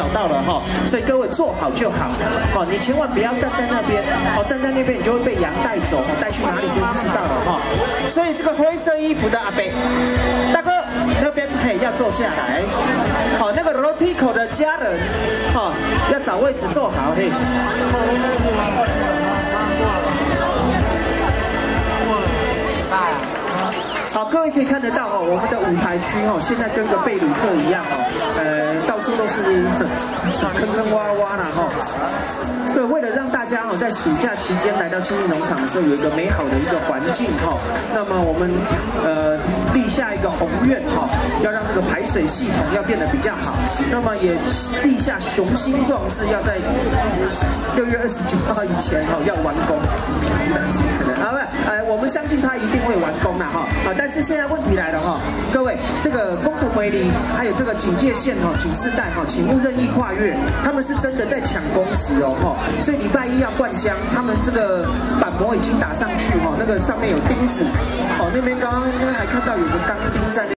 找到了哈，所以各位做好就好，好，你千万不要站在那边，哦，站在那边你就会被羊带走，带去哪里就不知道了哈。所以这个灰色衣服的阿伯，大哥那边嘿要坐下来，好，那个 Rotico 的家人，哈，要找位置坐好嘿。好，各位可以看得到哦，我们的舞台区哦，现在跟个贝鲁特一样哦，到处都是坑坑洼洼啦哈。对，为了让大家在暑假期间来到新义农场的时候有一个美好的一个环境哈，那么我们立下一个宏愿哈，要让这个排水系统要变得比较好，那么也立下雄心壮志，要在6月29号以前要完工。我们相信它一定会完工的哈但是现在问题来了哈，各位，这个工程围篱还有这个警戒线警示带请勿任意跨越，他们是真的在抢工时哦所以礼拜一要灌浆，他们这个板模已经打上去那个上面有钉子那边刚刚应该还看到有个钢钉在那。